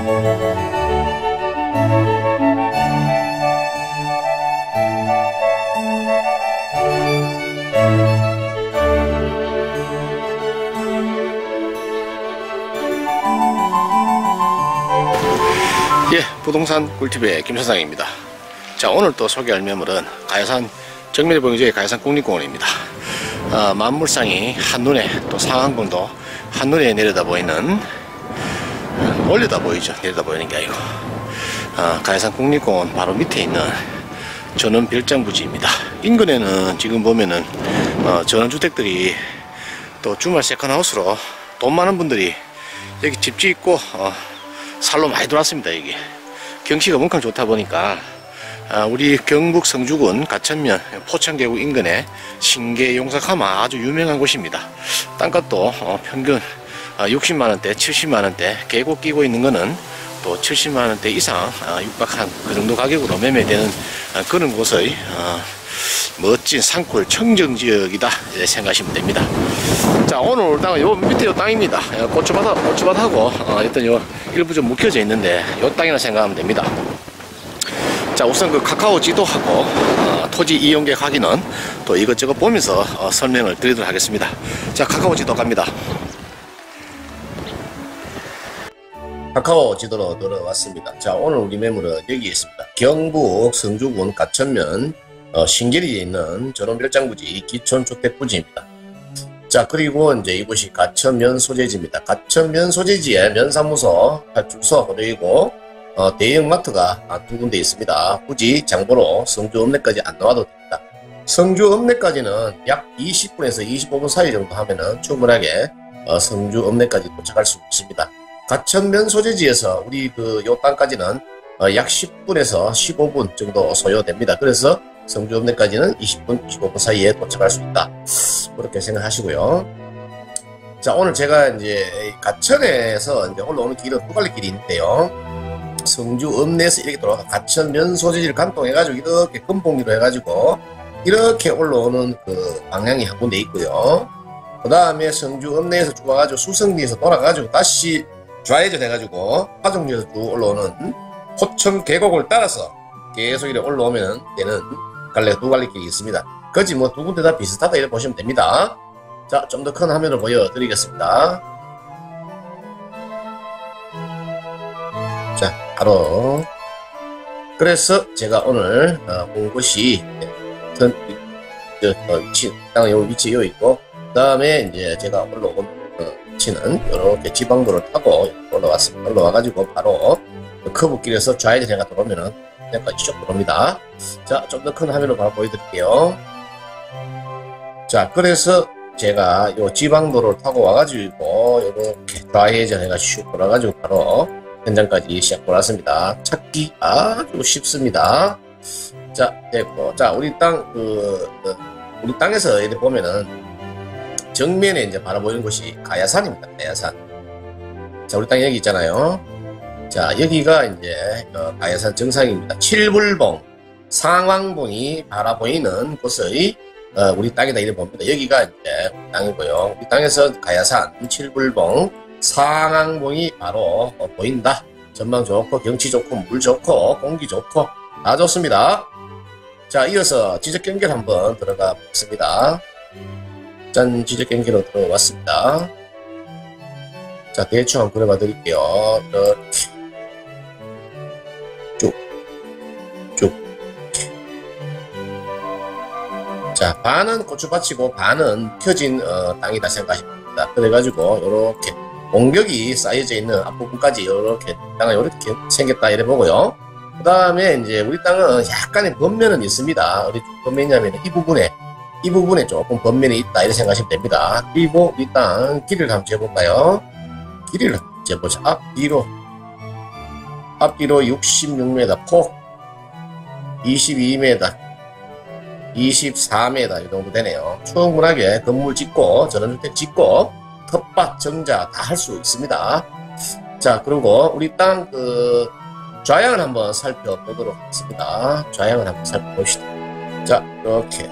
예, 부동산 꿀팁의 김사장입니다. 자, 오늘 또 소개할 매물은 가야산, 정면에 보이는 저기 가야산 국립공원입니다. 만물상이 한눈에, 또 상황봉도 한눈에 내려다 보이는, 올려다 보이죠. 내려다 보이는 게 아니고, 가야산 국립공원 바로 밑에 있는 전원 별장부지입니다. 인근에는 지금 보면은 전원주택들이 또 주말 세컨하우스로 돈 많은 분들이 여기 집 짓고 살로 많이 들어왔습니다. 여기 경치가 뭉클 좋다 보니까 우리 경북 성주군 가천면 포천계곡 인근에 신계용사카마 아주 유명한 곳입니다. 땅값도 평균 60만원대 70만원대, 계곡 끼고 있는 거는 또 70만원대 이상 육박한 그 정도 가격으로 매매되는 그런 곳의 멋진 산골 청정지역이다 생각하시면 됩니다. 자, 오늘 땅은 요 밑에 요 땅입니다. 고추밭하고 일단 요 일부 좀 묵혀져 있는데 요 땅이라 생각하면 됩니다. 자, 우선 그 카카오 지도하고 토지 이용객 확인은 또 이것저것 보면서 설명을 드리도록 하겠습니다. 자, 카카오 지도 갑니다. 카카오 지도로 들어왔습니다. 자, 오늘 우리 매물은 여기 있습니다. 경북 성주군 가천면 신계리에 있는 전원별장부지 기촌주택부지입니다. 자, 그리고 이제 이곳이 가천면 소재지입니다. 가천면 소재지에 면사무소, 파출소, 그리고 대형마트가 두 군데 있습니다. 굳이 장보러 성주 읍내까지 안 나와도 됩니다. 성주 읍내까지는 약 20분에서 25분 사이 정도 하면은 충분하게 성주 읍내까지 도착할 수 있습니다. 가천면 소재지에서 우리 요 땅까지는 약 10분에서 15분 정도 소요됩니다. 그래서 성주 읍내까지는 20분, 25분 사이에 도착할 수 있다. 그렇게 생각하시고요. 자, 오늘 제가 이제 가천에서 이제 올라오는 길은 두 갈래 길이 있는데요. 성주 읍내에서 이렇게 돌아가 가천면 소재지를 관통해가지고 이렇게 금봉리로 해가지고 이렇게 올라오는 그 방향이 한 군데 있고요. 그 다음에 성주 읍내에서 쭉 와가지고 수성리에서 돌아가가지고 다시 좌회전 해가지고 화정리에서 쭉 올라오는 포천 계곡을 따라서 계속 이렇게 올라오면 되는 두 갈래 길이 있습니다. 거지 뭐 두 군데 다 비슷하다 이렇게 보시면 됩니다. 자, 좀 더 큰 화면을 보여드리겠습니다. 자, 바로 그래서 제가 오늘 온 곳이 땅 요 위치 요 있고, 그 다음에 이제 제가 올라온 위치는 이렇게 지방도를 타고 올라왔습니다. 올라와가지고 바로 커브길에서 좌회전 해가 들어오면은 여기까지 쭉 들어옵니다. 자, 좀 더 큰 화면으로 바로 보여드릴게요. 자, 그래서 제가 요 지방도를 타고 와가지고 이렇게 좌회전 해가지고 쭉 돌아가지고 바로 현장까지 시작 돌았습니다. 찾기 아주 쉽습니다. 자, 됐고. 자, 우리 땅, 우리 땅에서 이렇게 보면은 정면에 이제 바라보이는 곳이 가야산입니다. 가야산. 자, 우리 땅 여기 있잖아요. 자, 여기가 이제 가야산 정상입니다. 칠불봉, 상황봉이 바라보이는 곳의 우리 땅이다 이렇게 봅니다. 여기가 이제 우리 땅이고요. 우리 땅에서 가야산, 칠불봉, 상황봉이 바로 보인다. 전망 좋고 경치 좋고 물 좋고 공기 좋고 다 좋습니다. 자, 이어서 지적 연결 한번 들어가 보겠습니다. 짠, 지적 연결로 들어왔습니다. 자, 대충 한번 그려봐 드릴게요. 이렇게 쭉. 자, 반은 고추밭이고 반은 켜진 땅이다 생각하시면 됩니다. 그래가지고 요렇게 공격이 쌓여져 있는 앞부분까지 요렇게 땅을 요렇게 생겼다 이래 보고요. 그 다음에 이제 우리 땅은 약간의 번면은 있습니다. 어디 번면이냐면 이 부분에 조금 번면이 있다 이렇게 생각하시면 됩니다. 그리고 우리 땅 길이를 한번 재볼까요? 길이를 재보자. 앞뒤로 66m, 폭 22m, 24m 이 정도 되네요. 충분하게 건물 짓고 전원주택 짓고 텃밭 정자 다 할 수 있습니다. 자, 그리고 우리 땅 좌향을 한번 살펴보도록 하겠습니다. 좌향을 한번 살펴봅시다. 자, 이렇게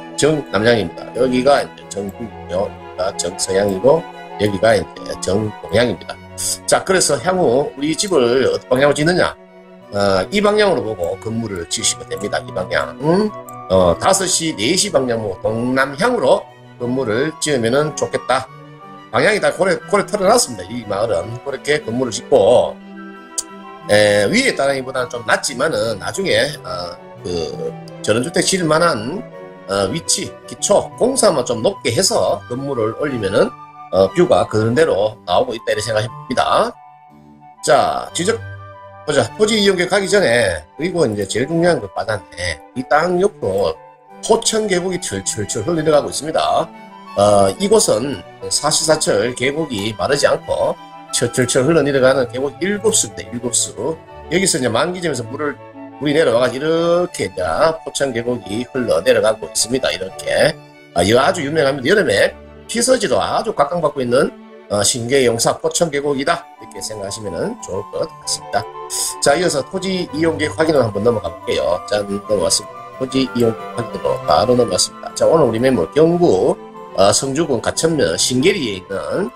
정남향입니다. 여기가 이제 정북이고요. 여기가 정서향이고 여기가 이제 정동향입니다. 자, 그래서 향후 우리 집을 어떤 방향으로 짓느냐? 이 방향으로 보고 건물을 지으시면 됩니다. 이 방향. 5시, 4시 방향으로 동남향으로 건물을 지으면 좋겠다. 방향이 다 고래 털어놨습니다. 이 마을은. 그렇게 건물을 짓고, 위에 따라기보다는 좀 낮지만은 나중에, 전원주택 지을 만한, 위치, 기초, 공사만 좀 높게 해서 건물을 올리면은, 뷰가 그런대로 나오고 있다. 이렇게 생각해 봅니다. 자, 보자. 토지 이용객 가기 전에, 그리고 이제 제일 중요한 거 빠졌네. 이 땅 옆으로 포천 계곡이 철철철 흘러내려가고 있습니다. 이곳은 사시사철 계곡이 마르지 않고 철철철 흘러내려가는 계곡 7수입니다. 7수. 여기서 이제 만기점에서 물이 내려와가지고 이렇게 이제 포천 계곡이 흘러내려가고 있습니다. 이렇게. 이거 아주 유명합니다. 여름에 피서지로 아주 각광받고 있는 신계용사 포천 계곡이다. 이렇게 생각하시면 좋을 것 같습니다. 자, 이어서 토지 이용객 확인을 한번 넘어가 볼게요. 자, 넘어왔습니다. 토지 이용객 확인으로 바로 넘어왔습니다. 자, 오늘 우리 매물 경북 성주군 가천면 신계리에 있는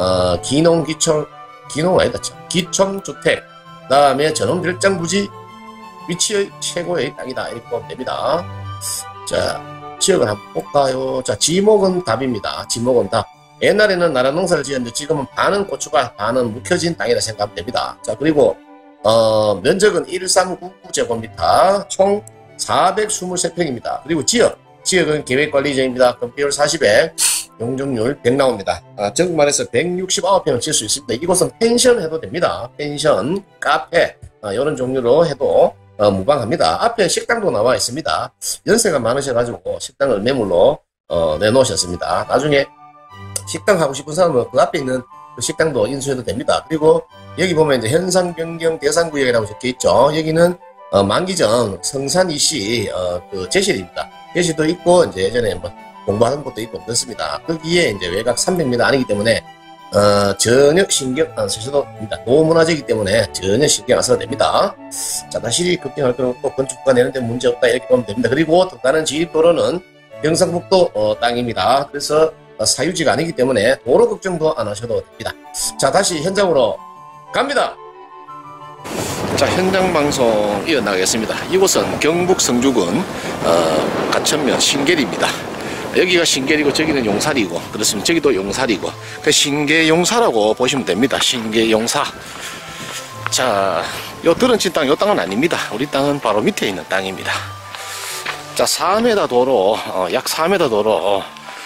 기촌주택, 다음에 전원별장부지 위치의 최고의 땅이다. 이렇게 보면 됩니다. 자, 지역을 한번 볼까요? 자, 지목은 답입니다. 지목은 답. 옛날에는 나라 농사를 지었는데 지금은 반은 고추가 반은 묵혀진 땅이라 생각하면 됩니다. 자, 그리고 면적은 1399제곱미터, 총 423평입니다. 그리고 지역은 계획관리지역입니다. 건폐율 40에 용적률 100 나옵니다. 정말해서 169평을 지을 수 있습니다. 이곳은 펜션 해도 됩니다. 펜션, 카페 이런 종류로 해도 무방합니다. 앞에 식당도 나와 있습니다. 연세가 많으셔가지고 식당을 매물로 내놓으셨습니다. 나중에 식당 하고 싶은 사람은 그 앞에 있는 그 식당도 인수해도 됩니다. 그리고 여기 보면 이제 현상 변경 대상 구역이라고 적혀 있죠. 여기는 만기정 성산이시 그 제실입니다. 제실도 있고 이제 예전에 뭐 공부하는 곳도 있고 그렇습니다. 거기에 이제 외곽 300m 아니기 때문에 전혀 신경 안 쓰셔도 됩니다. 도문화재이기 때문에 전혀 신경 안 써도 됩니다. 자, 다시 급경할 건 없고 건축가 내는데 문제 없다 이렇게 보면 됩니다. 그리고 또 다른 지립도로는 경상북도 땅입니다. 그래서 사유지가 아니기 때문에 도로 걱정도 안 하셔도 됩니다. 자, 다시 현장으로 갑니다. 자, 현장 방송 이어나가겠습니다. 이곳은 경북 성주군 가천면 신계리입니다. 여기가 신계리고 저기는 용살이고 그렇습니다. 저기도 용살이고 그 신계용사라고 보시면 됩니다. 신계용사. 자, 요 들은친 땅, 요 땅은 아닙니다. 우리 땅은 바로 밑에 있는 땅입니다. 자, 4m 도로, 약 4m 도로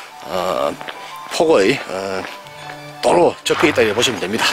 폭의 도로 적혀 있다 이렇게 보시면 됩니다.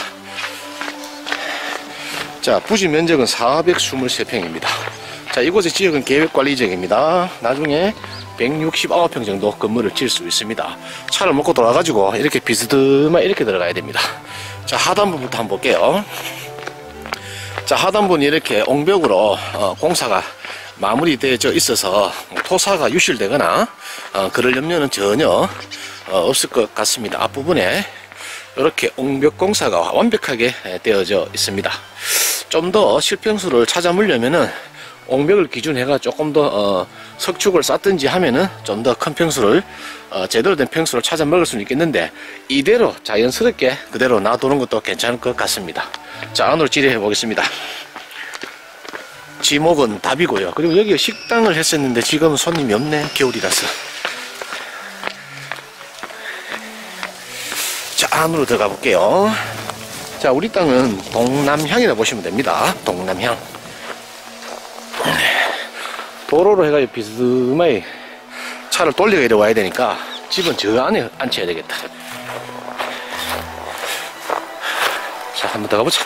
자, 부지 면적은 423평입니다. 자, 이곳의 지역은 계획관리지역입니다. 나중에 169평 정도 건물을 지을 수 있습니다. 차를 먹고 돌아가지고 이렇게 비스듬하게 이렇게 들어가야 됩니다. 자, 하단부부터 한번 볼게요. 자, 하단부는 이렇게 옹벽으로 공사가 마무리되어 있어서 토사가 유실되거나 그럴 염려는 전혀 없을 것 같습니다. 앞부분에 이렇게 옹벽 공사가 완벽하게 되어져 있습니다. 좀 더 실평수를 찾아물려면은 옹벽을 기준해가 조금 더 석축을 쌓든지 하면은 좀 더 큰 평수를 제대로 된 평수를 찾아 먹을 수는 있겠는데 이대로 자연스럽게 그대로 놔두는 것도 괜찮을 것 같습니다. 자, 안으로 진입해 보겠습니다. 지목은 답이고요. 그리고 여기 식당을 했었는데 지금은 손님이 없네. 겨울이라서. 자, 안으로 들어가 볼게요. 자, 우리 땅은 동남향이라 보시면 됩니다. 동남향. 도로로 해가지고 비스듬하게 차를 돌리고 이러와야 되니까 집은 저 안에 앉혀야 되겠다. 자, 한번 더 가보자.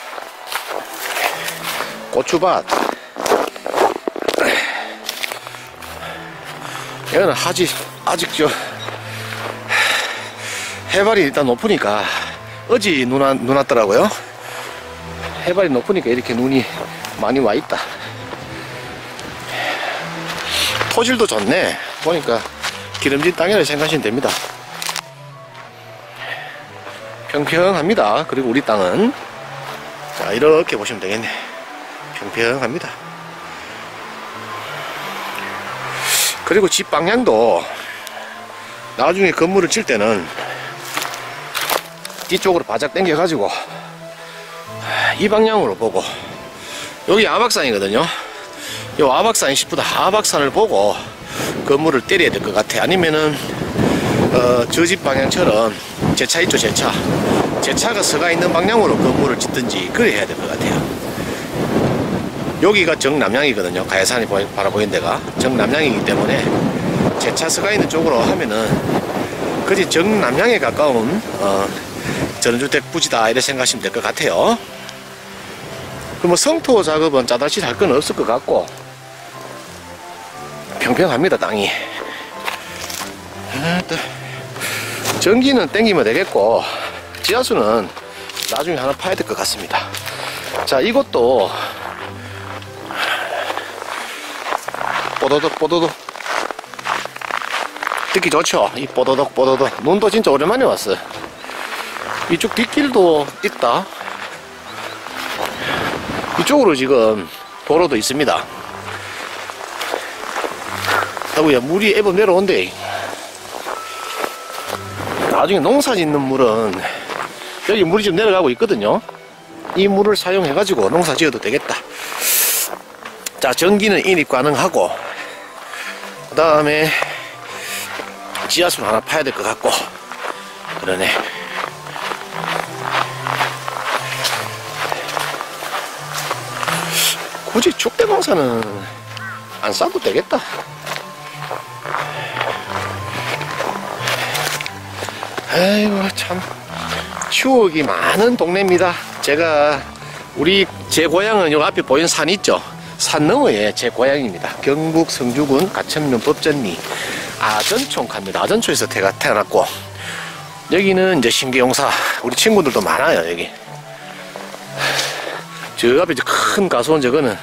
고추밭. 여기는 아직 해발이 일단 높으니까 어지 눈 왔더라고요. 해발이 높으니까 이렇게 눈이 많이 와 있다. 토질도 좋네. 보니까 기름진 땅이라고 생각하시면 됩니다. 평평합니다. 그리고 우리 땅은 자, 이렇게 보시면 되겠네. 평평합니다. 그리고 집 방향도 나중에 건물을 칠 때는 뒤쪽으로 바짝 당겨 가지고 이 방향으로 보고, 여기 아박산이거든요. 요 아박산이 싶다. 아박산을 보고 건물을 때려야 될 것 같아. 아니면은 저 집 방향처럼 제 차 있죠, 제 차가 서가 있는 방향으로 건물을 짓든지 그래 해야 될 것 같아요. 여기가 정남향이거든요. 가야산이 바라보이는 데가 정남향이기 때문에 제 차 서가 있는 쪽으로 하면은 그지 정남향에 가까운 전원주택 부지다 이렇게 생각하시면 될 것 같아요. 그럼 뭐 성토 작업은 짜다시 할 건 없을 것 같고 평평합니다, 땅이. 전기는 땡기면 되겠고 지하수는 나중에 하나 파야 될 것 같습니다. 자, 이것도 뽀도독 듣기 좋죠? 이 뽀도독 눈도 진짜 오랜만에 왔어. 이쪽 뒷길도 있다. 이쪽으로 지금 도로도 있습니다. 아이고야, 물이 애버 내려온대. 나중에 농사 짓는 물은 여기 물이 좀 내려가고 있거든요. 이 물을 사용해 가지고 농사 지어도 되겠다. 자, 전기는 인입 가능하고 그 다음에 지하수를 하나 파야 될 것 같고 그러네. 굳이 축대공사는 안 싸도 되겠다. 아이고, 참 추억이 많은 동네입니다. 제 고향은 요 앞에 보이는 산 있죠? 산 너머에 제 고향입니다. 경북 성주군 가천면 법전리 아전촌 갑니다. 아전촌에서 태어났고, 여기는 이제 신계용사 우리 친구들도 많아요. 여기 저 앞에 큰 가수원, 저거는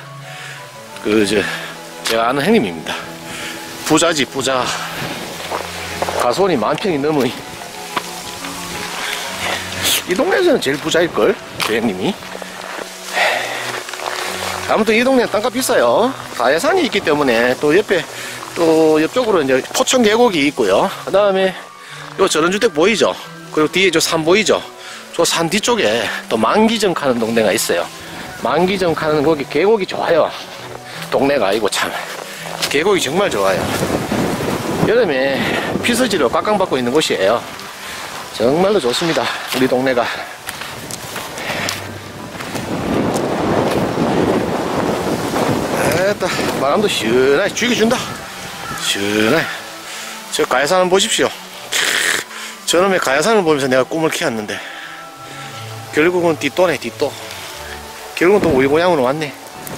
제가 아는 형님입니다. 부자지, 부자. 가수원이 10,000평이 넘어. 이 동네에서는 제일 부자일걸, 저 형님이. 아무튼 이 동네는 땅값 비싸요. 가야산이 있기 때문에 또 옆쪽으로 이제 포천 계곡이 있고요. 그 다음에 요 전원주택 보이죠? 그리고 뒤에 저 산 보이죠? 저 산 뒤쪽에 또 만기정 가는 동네가 있어요. 만기정 가는 거기 계곡이 좋아요. 동네가 아니고 참 계곡이 정말 좋아요. 여름에 피서지로 꽉꽉받고 있는 곳이에요. 정말로 좋습니다, 우리 동네가. 에따, 바람도 시원하게 죽여준다. 시원하게. 저 가야산을 보십시오. 저놈의 가야산을 보면서 내가 꿈을 키웠는데 결국은 뒷도네, 뒷도. 결국은 또 우리 고향으로 왔네.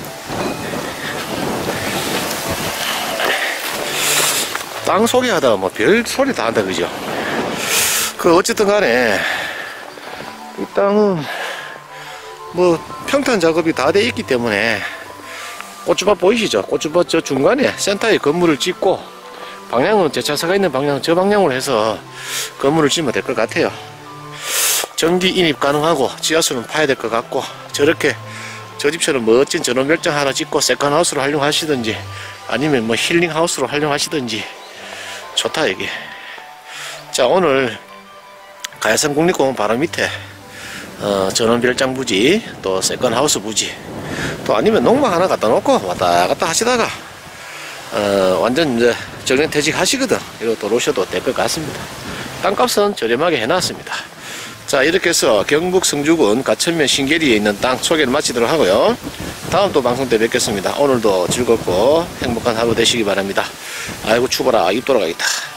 땅 소개하다가 뭐 별 소리 다 한다, 그죠? 어쨌든 간에 이 땅은 뭐 평탄 작업이 다 돼 있기 때문에 고추밭 보이시죠? 고추밭 저 중간에 센터에 건물을 짓고 방향은 제 차서가 있는 방향 저 방향으로 해서 건물을 짓면 될 것 같아요. 전기 인입 가능하고 지하수는 파야 될 것 같고, 저렇게 저 집처럼 멋진 전원별장 하나 짓고 세컨하우스로 활용하시든지 아니면 뭐 힐링하우스로 활용하시든지 좋다 이게. 자, 오늘 가야산 국립공원 바로 밑에 전원별장 부지, 또 세컨하우스 부지, 또 아니면 농막 하나 갖다 놓고 왔다 갔다 하시다가 완전 이제 정년퇴직 하시거든 이러고 또 오셔도 될 것 같습니다. 땅값은 저렴하게 해놨습니다. 자, 이렇게 해서 경북 성주군 가천면 신계리에 있는 땅 소개를 마치도록 하고요. 다음 또 방송 때 뵙겠습니다. 오늘도 즐겁고 행복한 하루 되시기 바랍니다. 아이고, 추워라. 입 돌아가겠다.